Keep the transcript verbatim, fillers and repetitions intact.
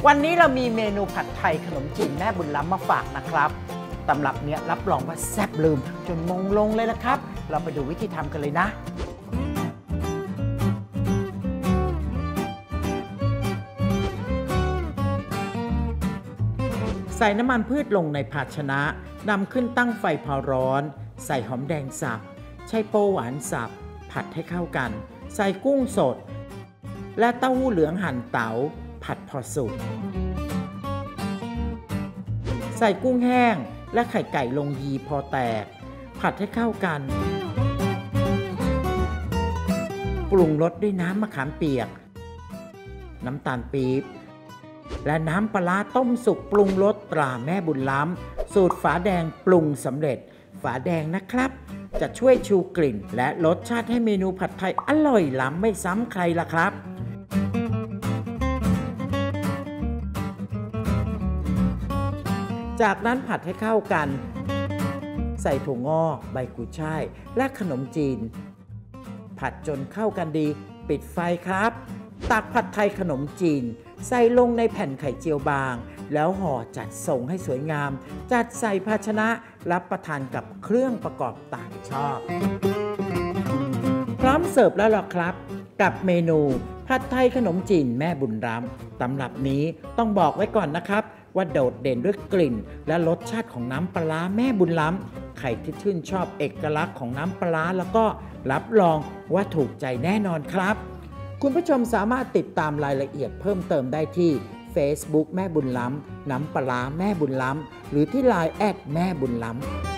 วันนี้เรามีเมนูผัดไทยขนมจีนแม่บุญล้ำมาฝากนะครับตำรับเนี้ยรับรองว่าแซ่บลืมจนมงลงเลยละครับเราไปดูวิธีทำกันเลยนะใส่น้ำมันพืชลงในภาชนะนำขึ้นตั้งไฟพอร้อนใส่หอมแดงสับไชโป๊วหวานสับผัดให้เข้ากันใส่กุ้งสดและเต้าหู้เหลืองหั่นเต๋าผัดพอสุกใส่กุ้งแห้งและไข่ไก่ลงยีพอแตกผัดให้เข้ากันปรุงรสด้วยน้ำมะขามเปียกน้ำตาลปี๊บและน้ำปลาต้มสุกปรุงรสตราแม่บุญล้ำสูตรฝาแดงปรุงสำเร็จฝาแดงนะครับจะช่วยชูกลิ่นและรสชาติให้เมนูผัดไทยอร่อยล้ำไม่ซ้ำใครล่ะครับจากนั้นผัดให้เข้ากันใส่ถั่วงอกใบกุยช่ายและขนมจีนผัดจนเข้ากันดีปิดไฟครับตักผัดไทยขนมจีนใส่ลงในแผ่นไข่เจียวบางแล้วห่อจัดส่งให้สวยงามจัดใส่ภาชนะรับประทานกับเครื่องประกอบต่างชอบพร้อมเสิร์ฟแล้วหรอครับกับเมนูผัดไทยขนมจีนแม่บุญล้ำตำรับนี้ต้องบอกไว้ก่อนนะครับว่าโดดเด่นด้วยกลิ่นและรสชาติของน้ำปลาแม่บุญล้ำใครที่ชื่นชอบเอกลักษณ์ของน้ำปลาแล้วก็รับรองว่าถูกใจแน่นอนครับคุณผู้ชมสามารถติดตามรายละเอียดเพิ่มเติมได้ที่ Facebook แม่บุญล้ำน้ำปลาแม่บุญล้ำหรือที่ ไลน์ แอดแม่บุญล้ำ